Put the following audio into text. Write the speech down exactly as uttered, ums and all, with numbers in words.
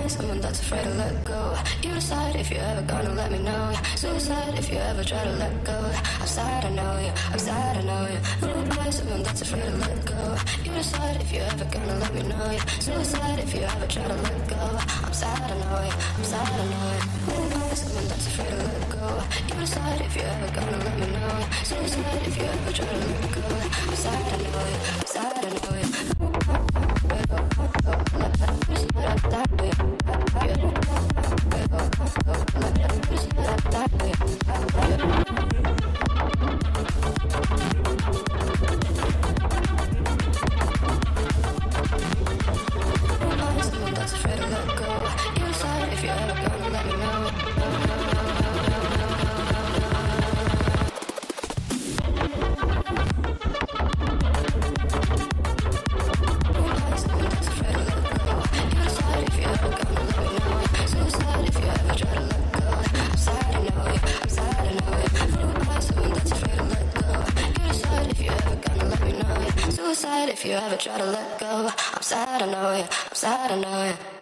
find someone that's afraid to let go. You decide if you're ever gonna let me know. Suicide if you ever try to let go. I'm sad, I know you, I'm sad, I know you. Who find someone that's afraid to let go. You decide if you're ever gonna let me know. Suicide if you ever try to let go. I'm sad, I know you, I'm sad, I know you. Who find someone that's afraid to let go. You decide if you're ever gonna let me know. Suicide if you ever try to let go. I'm sad, I know you, I'm sad, I know you. Someone that's afraid to let go. You decide if you're ever gonna let me know. If you ever try to let go, I'm sad, I know you, I'm sad, I know you.